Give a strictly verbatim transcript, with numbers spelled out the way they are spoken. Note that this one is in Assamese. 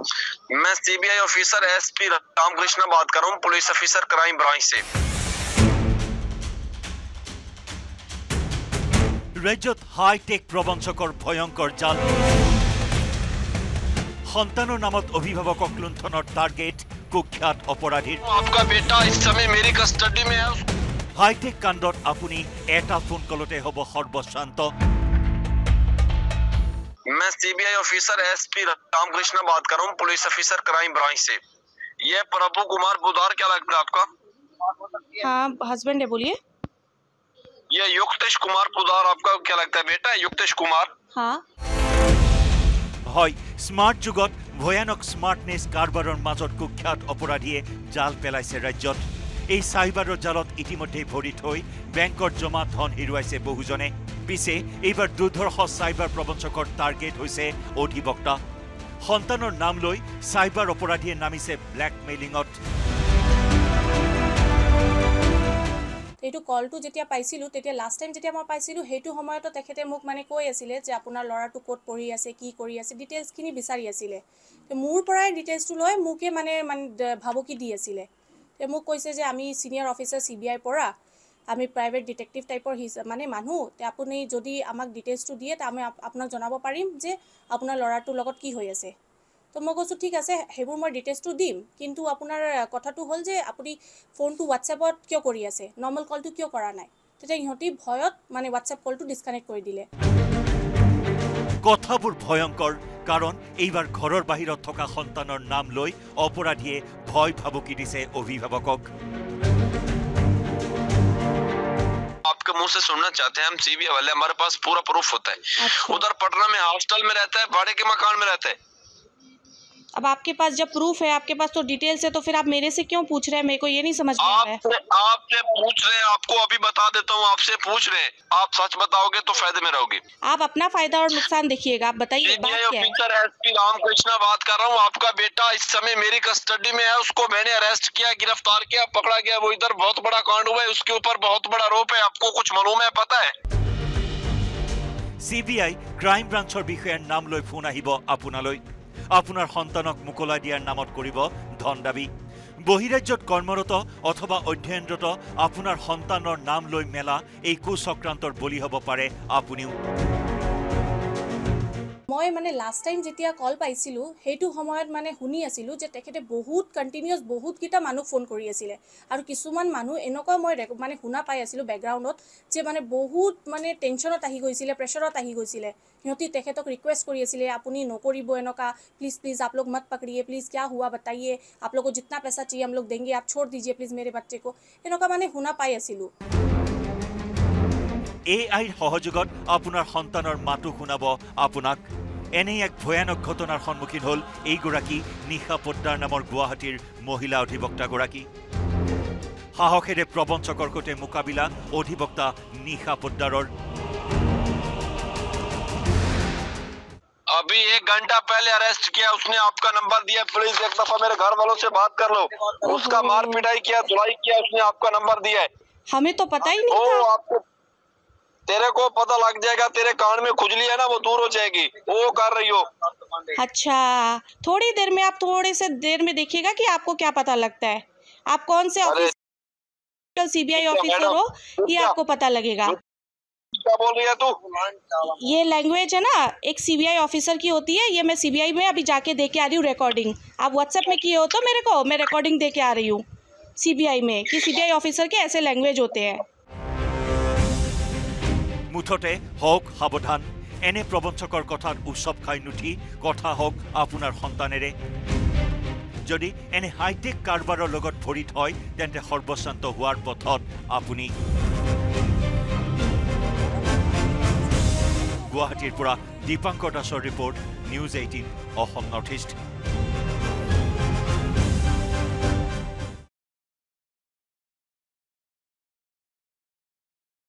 मैं सीबीआई ऑफिसर एसपी रामकृष्ण बात कर रहा हूँ, पुलिस ऑफिसर क्राइम ब्रांच से। राज्यत हाईटेक प्रबंचकर भयंकर जाल सन्तानर नामत अभिभावक लुंठनर टार्गेट कुख्यात अपराधीर। आपका बेटा इस समय मेरी कस्टडी में है। हाईटेक कांडत आपुनी एटा फोन कलते हब सर्वशांत। मैं सीबीआई ऑफिसर एसपी रामकृष्ण बात कर रहा हूँ, पुलिस ऑफिसर क्राइम ब्रांच से। ये प्रभु कुमार बुधार क्या लगता है आपका? हाँ, हस्बैंड है, बोलिए। ये युक्तेश कुमार पुदार आपका क्या लगता है बेटा? युक्तेश कुमार। हाँ হয় স্মার্ট যুগত ভয়ানক স্মার্টনেস কারবাৰৰ মাজত কুখ্যাত অপৰাধীয়ে জাল পেলাইছে ৰাজ্যত। এই সাইবাৰৰ জালত ইতিমধ্যে ভৰি থৈ বেংকত জমা ধন হেৰুৱাইছে বহুজনে। পিছে এইবাৰ দুৰ্ধৰ্ষ সাইবাৰ প্ৰবঞ্চকৰ টাৰ্গেট হৈছে অধিবক্তা। সন্তানৰ নাম লৈ সাইবাৰ অপৰাধীয়ে নামিছে ব্লেকমেইলিঙত। এইটো কলটো যেতিয়া পাইছিলোঁ তেতিয়া লাষ্ট টাইম যেতিয়া মই পাইছিলোঁ সেইটো সময়তো তেখেতে মোক মানে কৈ আছিলে যে আপোনাৰ ল'ৰাটো ক'ত পঢ়ি আছে, কি কৰি আছে, ডিটেইলছখিনি বিচাৰি আছিলে। তো মোৰ পৰাই ডিটেইলছটো লৈ মোকে মানে মানে ভাবুকি দি আছিলে। তো মোক কৈছে যে আমি সিনিয়ৰ অফিচাৰ চি বি আইৰ পৰা, আমি প্ৰাইভেট ডিটেক্টিভ টাইপৰ মানে মানুহ, তো আপুনি যদি আমাক ডিটেইলছটো দিয়ে তো আমি আপোনাক জনাব পাৰিম যে আপোনাৰ ল'ৰাটোৰ লগত কি হৈ আছে। তো মই কৈছোঁ ঠিক আছে, সেইবোৰ মই ডিটেইলছটো দিম, কিন্তু আপোনাৰ কথাটো হ'ল যে আপুনি ফোনটো হোৱাটছএপত কিয় কৰি আছে, নৰ্মেল কলটো কিয় কৰা নাই। তেতিয়া ইহঁতি ভয়ত মানে হোৱাটছএপ কলটো ডিছকানেক্ট কৰি দিলে। কথাবোৰ ভয়ংকৰ, কাৰণ এইবাৰ ঘৰৰ বাহিৰত থকা সন্তানৰ নাম লৈ অপৰাধীয়ে ভয় ভাবুকি দিছে অভিভাৱকক। आपके मुंह से सुनना चाहते हैं हम सीबीआई वाले, हमारे पास पूरा प्रूफ होता है। उधर पटना में हॉस्टल में रहता है, भाड़े के मकान में रहता है। अब आपके पास जब प्रूफ है, आपके पास तो डिटेल्स है, तो फिर आप मेरे से क्यों पूछ रहे हैं? मेरे को ये नहीं समझ में आ रहा है। आपसे आपसे पूछ रहे हैं, आपको अभी बता देता हूँ, आपसे पूछ रहे हैं। आप सच बताओगे तो फायदे में रहोगे। आप अपना फायदा और नुकसान देखिएगा। आप बताइए बात क्या है? ऑफिसर एसपी रामकृष्ण बात कर रहा हूँ। आपका बेटा इस समय मेरी कस्टडी में है, उसको मैंने अरेस्ट किया, गिरफ्तार किया, पकड़ा गया। वो इधर बहुत बड़ा कांड हुआ है, उसके ऊपर बहुत बड़ा आरोप है। आपको कुछ मालूम है, पता है? सीबीआई क्राइम ब्रांचर विषयर नाम লৈ ফোন আহিব আপোনালৈ। আপোনাৰ সন্তানক মুকলাই দিয়াৰ নামত কৰিব ধন দাবী। বহিৰাজ্যত কৰ্মৰত অথবা অধ্যয়নৰত আপোনাৰ সন্তানৰ নাম লৈ মেলা এই কুচক্ৰান্তৰ বলি হ'ব পাৰে আপুনিও। মই মানে লাষ্ট টাইম যেতিয়া কল পাইছিলোঁ সেইটো সময়ত মানে শুনি আছিলোঁ যে তেখেতে বহুত কণ্টিনিউছ বহুতকেইটা মানুহ ফোন কৰি আছিলে, আৰু কিছুমান মানুহ এনেকুৱা মই মানে শুনা পাই আছিলোঁ বেকগ্ৰাউণ্ডত যে মানে বহুত মানে টেনশ্যনত আহি গৈছিলে, প্ৰেছাৰত আহি গৈছিলে। সিহঁতি তেখেতক ৰিকুৱেষ্ট কৰি আছিলে আপুনি নকৰিব এনেকুৱা, প্লিজ প্লিজ आप लोग मत पकड़िए, प्लीज़ क्या हुआ बताइए, आप लोग को जितना पैसा चाहिए हम लोग देंगे, आप छोड़ दीजिए प्लीज़ मेरे बच्चे को। এনেকুৱা মানে শুনা পাই আছিলোঁ। এ আইৰ সহযোগত আপোনাৰ সন্তানৰ মাতো শুনাব আপোনাক। এনে এক ভয়ানক ঘটনাৰ সন্মুখীন হ'ল এইগৰাকী নিশা পোদ্দাৰ নামৰ গুৱাহাটীৰ মহিলা অধিবক্তাগৰাকী। সাহসেৰে প্ৰবঞ্চকৰ সৈতে মোকাবিলা অধিবক্তা নিশা পোদ্দাৰৰ। अभी एक घंटा पहले अरेस्ट किया, उसने आपका नंबर दिया, प्लीज एक दफा मेरे घर वालों से बात कर लो। उसका मार पिटाई किया, धुलाई किया, उसने आपका नंबर दिया है। हमें तो पता ही नहीं ओ, था। आपको तेरे को पता लग जाएगा, तेरे कान में खुजली है ना वो दूर हो जाएगी, वो कर रही हो। अच्छा, थोड़ी देर में आप थोड़े से देर में देखिएगा कि आपको क्या पता लगता है। आप कौन से ऑफिसर, सीबीआई ऑफिसर हो, ये आपको पता लगेगा। क्या बोल रही है तू? ये लैंग्वेज है ना, एक सीबीआई ऑफिसर की होती है। ये मैं सीबीआई में अभी जाके दे के आ रही हूँ रिकॉर्डिंग। आप व्हाट्सएप में किए हो तो मेरे को, मैं रिकॉर्डिंग दे के आ रही हूँ सीबीआई में कि सीबीआई ऑफिसर के ऐसे लैंग्वेज होते हैं। মুঠতে হওক সাৱধান, এনে প্ৰবঞ্চকৰ কথাত উৎসৱ খাই নুঠি কথা হওক আপোনাৰ সন্তানেৰে। যদি এনে হাইটেক কাৰবাৰৰ লগত ভৰি থয় তেন্তে সৰ্বশান্ত হোৱাৰ পথত আপুনি। গুৱাহাটীৰ পৰা দীপাংকৰ দাসৰ report, news eighteen Assam north east.